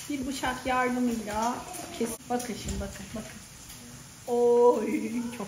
bir bıçak yardımıyla kes. Bakın şimdi bakın. Oy çok.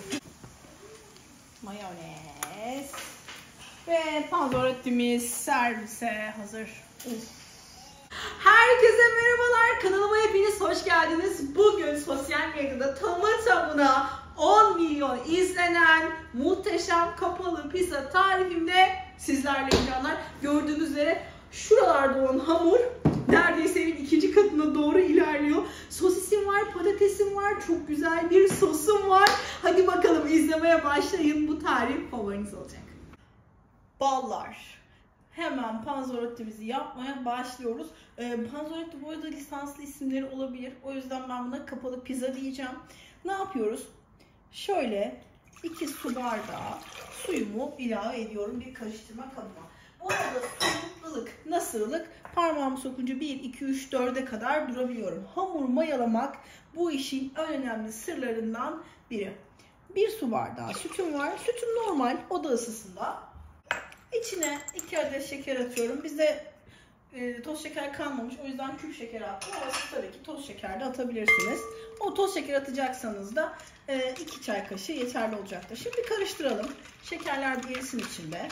Mayonez. Ve panzerottimiz servise hazır. Herkese merhabalar. Kanalıma hepiniz hoş geldiniz. Bugün sosyal medyada tamına 10 milyon izlenen muhteşem kapalı pizza tarifimde sizlerleyim canlar. Gördüğünüz üzere şuralarda olan hamur neredeyse evin ikinci katına doğru ilerliyor. Sosisim var, patatesim var, çok güzel bir sosum var. Hadi bakalım izlemeye başlayın. Bu tarif favoriniz olacak. Ballar. Hemen panzerottimizi yapmaya başlıyoruz. Panzerotti bu arada lisanslı isimleri olabilir. O yüzden ben buna kapalı pizza diyeceğim. Ne yapıyoruz? Şöyle 2 su bardağı suyumu ilave ediyorum bir karıştırma kabıma. Bu arada suyum ılık. Nasıl ılık? Parmağımı sokunca 1, 2, 3, 4'e kadar durabiliyorum. Hamur mayalamak bu işin en önemli sırlarından biri. 1 su bardağı sütüm var. Sütüm normal oda ısısında. İçine 2 adet şeker atıyorum. Bizde toz şeker kalmamış. O yüzden küp şeker attım. Ama siz tabii ki toz şeker de atabilirsiniz. O toz şeker atacaksanız da 2 çay kaşığı yeterli olacaktır. Şimdi karıştıralım. Şekerler bir erisin içinde.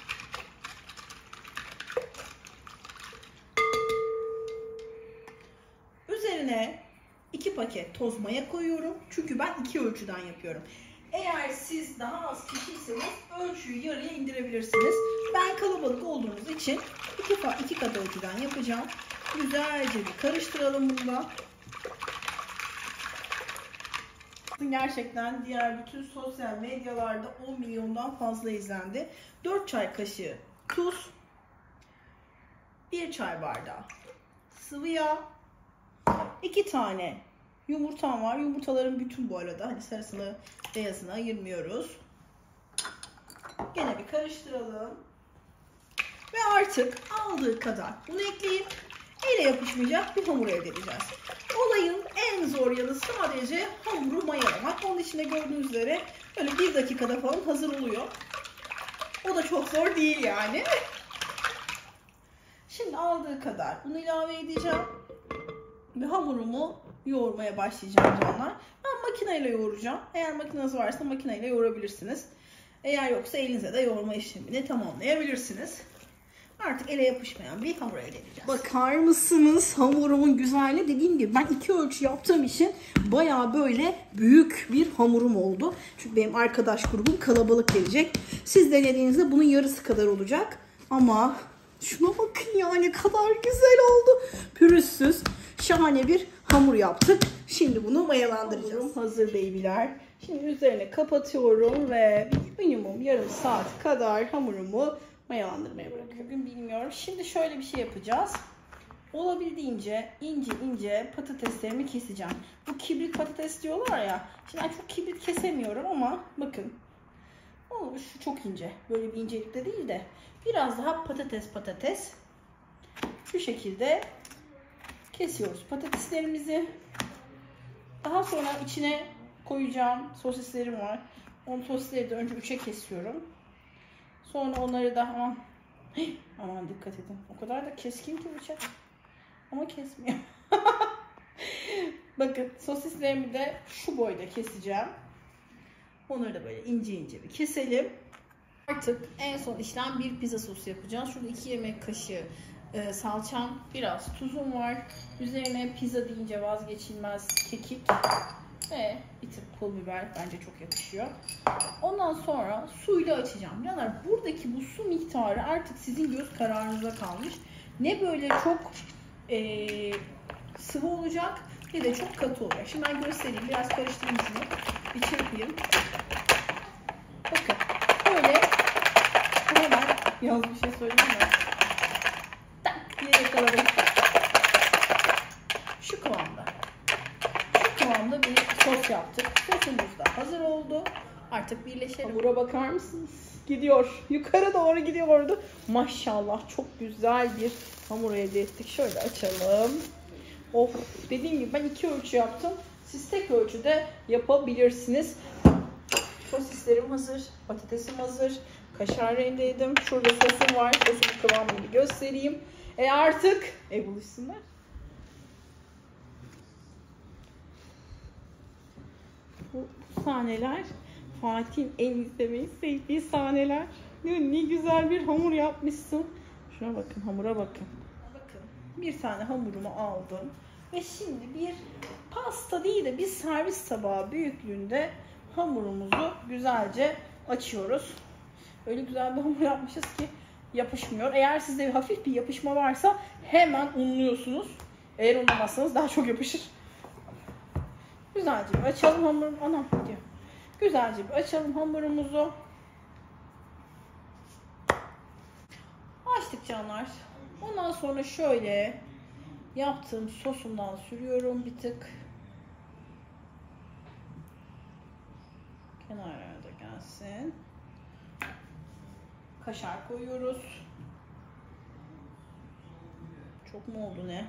Üzerine 2 paket toz maya koyuyorum. Çünkü ben 2 ölçüden yapıyorum. Eğer siz daha az kişiyseniz ölçüyü yarıya indirebilirsiniz. Ben kalabalık olduğumuz için 2 kat ölçüden yapacağım. Güzelce bir karıştıralım bunu. Gerçekten diğer bütün sosyal medyalarda 10 milyondan fazla izlendi. 4 çay kaşığı tuz, 1 çay bardağı sıvı yağ, 2 tane yumurtam var. Yumurtaların bütün bu arada. Hani sarısını, beyazını ayırmıyoruz. Gene bir karıştıralım. Ve artık aldığı kadar bunu ekleyip ele yapışmayacak bir hamur elde edeceğiz. Olayın en zor yanı sadece hamuru mayalamak. Onun içinde gördüğünüz üzere böyle 1 dakikada falan hazır oluyor. O da çok zor değil yani. Şimdi aldığı kadar bunu ilave edeceğim. Ve hamurumu yoğurmaya başlayacağım canlar. Ben makineyle yoğuracağım. Eğer makineniz varsa makineyle yoğurabilirsiniz. Eğer yoksa elinize de yoğurma işlemini tamamlayabilirsiniz. Artık ele yapışmayan bir hamur elde edeceğiz. Bakar mısınız hamurumun güzelliği? Dediğim gibi ben 2 ölçü yaptığım için bayağı böyle büyük bir hamurum oldu. Çünkü benim arkadaş grubum kalabalık gelecek. Siz denediğinizde bunun yarısı kadar olacak. Ama şuna bakın ya, ne kadar güzel oldu. Pürüzsüz, şahane bir hamur yaptık. Şimdi bunu mayalandıracağız. Hamurum hazır babyler. Şimdi üzerine kapatıyorum ve minimum yarım saat kadar hamurumu mayalandırmaya bırakıyorum. Bugün bilmiyorum. Şimdi şöyle bir şey yapacağız. Olabildiğince ince patateslerimi keseceğim. Bu kibrit patates diyorlar ya. Şimdi ben çok kibrit kesemiyorum ama bakın. Şu çok ince. Böyle bir incelikte değil de biraz daha patates. Şu şekilde kesiyoruz patateslerimizi. Daha sonra içine koyacağım sosislerim var. O sosisleri de önce 3'e kesiyorum. Sonra onları da aman dikkat edin. O kadar da keskin ki bıçak. Ama kesmiyor. Bakın sosislerimi de şu boyda keseceğim. Onları da böyle ince bir keselim. Artık en son işlem bir pizza sosu yapacağız. Şurada 2 yemek kaşığı salçam, biraz tuzum var. Üzerine pizza deyince vazgeçilmez kekik ve bir tık pul biber bence çok yakışıyor. Ondan sonra suyla açacağım. Canlar buradaki bu su miktarı artık sizin göz kararınıza kalmış. Ne böyle çok sıvı olacak ne de çok katı olacak. Şimdi ben göstereyim. Biraz karıştırayım şunu. Bir çırpayım. Bakın böyle hemen yalnız bir şey söyleyeyim mi? Tak diye yakaladım. Şu kıvamda bir sos yaptık. Sosumuz da hazır oldu. Artık birleşelim. Hamura bakar mısınız? Gidiyor. Yukarı doğru gidiyordu. Maşallah çok güzel bir hamur elde ettik. Şöyle açalım. Of, dediğim gibi ben 2 ölçü yaptım. Siz tek ölçüde yapabilirsiniz. Sosislerim hazır. Patatesim hazır. Kaşar rendeledim. Şurada sosum var. Sosumun kıvamını bir göstereyim. Artık buluşsunlar. Bu sahneler Fatih'in en izlemeyi sevdiği sahneler. Ne güzel bir hamur yapmışsın. Şuna bakın, hamura bakın. Bakın, bir tane hamurumu aldım. Ve şimdi bir pasta değil de bir servis tabağı büyüklüğünde hamurumuzu güzelce açıyoruz. Öyle güzel bir hamur yapmışız ki yapışmıyor. Eğer sizde hafif bir yapışma varsa hemen unluyorsunuz. Eğer unlamazsanız daha çok yapışır. Güzelce bir açalım hamurumuzu. Anam diyor. Güzelce bir açalım hamurumuzu. Açtık canlar. Ondan sonra şöyle yaptığım sosumdan sürüyorum bir tık. Kenarlarda gelsin. Kaşar koyuyoruz. Çok mu oldu ne?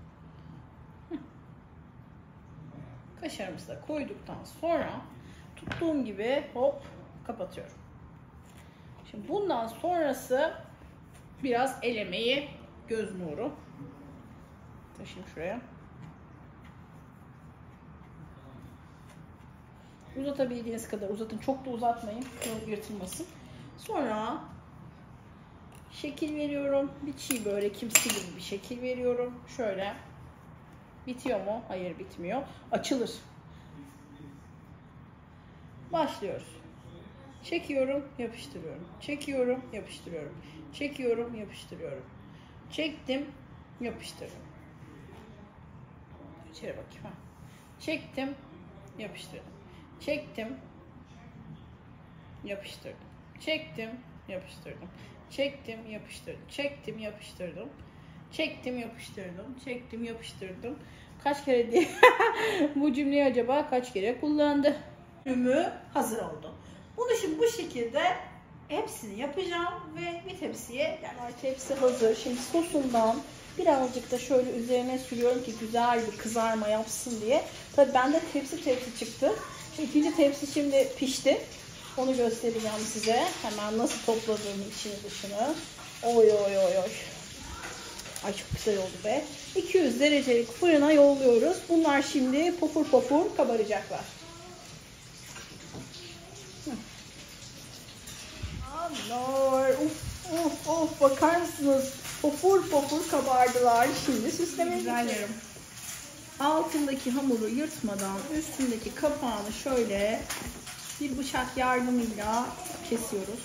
Kaşarımızı da koyduktan sonra tuttuğum gibi hop kapatıyorum. Şimdi bundan sonrası biraz el emeği, göz nuru. Taşıyayım şuraya. Uzatabildiğiniz kadar uzatın. Çok da uzatmayın. Yırtılmasın. Sonra şekil veriyorum. Bir çiğ börekimsi gibi bir şekil veriyorum. Şöyle. Bitiyor mu? Hayır, bitmiyor. Açılır. Başlıyoruz. Çekiyorum, yapıştırıyorum. Çekiyorum, yapıştırıyorum. Çekiyorum, yapıştırıyorum. Çektim, yapıştırdım. İçeri bakayım. Ha. Çektim, yapıştırdım. Çektim, yapıştırdım. Çektim, yapıştırdım. Çektim, yapıştırdım. Çektim, yapıştırdım. Çektim, yapıştırdım. Çektim, yapıştırdım. Kaç kere diye bu cümleyi acaba kaç kere kullandı? Ürünü hazır oldu. Bunu şimdi bu şekilde hepsini yapacağım ve bir tepsiye yerleştireceğim. Tepsi hazır. Şimdi sosundan birazcık da şöyle üzerine sürüyorum ki güzel bir kızarma yapsın diye. Tabii bende tepsi çıktı. İkinci tepsi şimdi pişti. Onu göstereceğim size. Hemen nasıl topladığımı içini dışını. Oy oy oy oy. Ay çok güzel oldu be. 200 derecelik fırına yolluyoruz. Bunlar şimdi pofur pofur kabaracaklar. Anlar. Of bakar mısınız? Pofur pofur kabardılar. Şimdi süslemeye geçelim. Altındaki hamuru yırtmadan üstündeki kapağını şöyle bir bıçak yardımıyla kesiyoruz.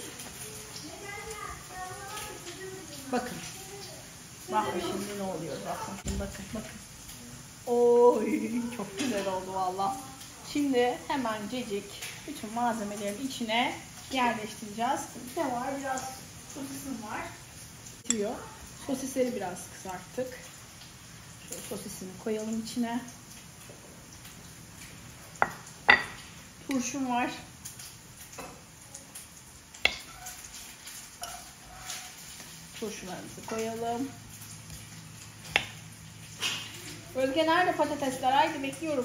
Bakın. Bakın şimdi ne oluyor. Bakın. Oy çok güzel oldu valla. Şimdi hemencecik bütün malzemelerin içine yerleştireceğiz. Ne var? Biraz sosisim var. Bitiyor. Sosisleri biraz kızarttık. Şöyle sosisini koyalım içine. Turşum var. Turşularımızı koyalım. Özge nerede patatesler? Haydi bekliyoruz.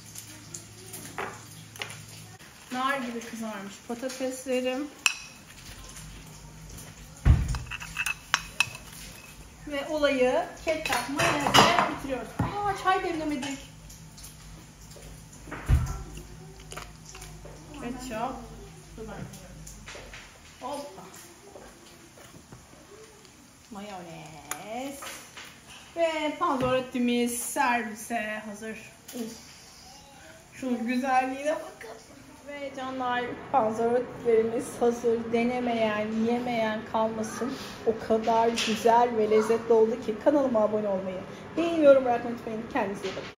Nar gibi kızarmış patateslerim. Ve olayı ketçap mayonezle bitiriyoruz. Çay demlemedik. Ketçap. Hoppa. Mayonez. Ve panzerottimiz servise hazır. Şunun güzelliğine bakın. Ve canlar panzerotlerimiz hazır. Denemeyen, yemeyen kalmasın. O kadar güzel ve lezzetli oldu ki kanalıma abone olmayı, beğeni, yorum bırakmayı unutmayın. Kendinize iyi bakın.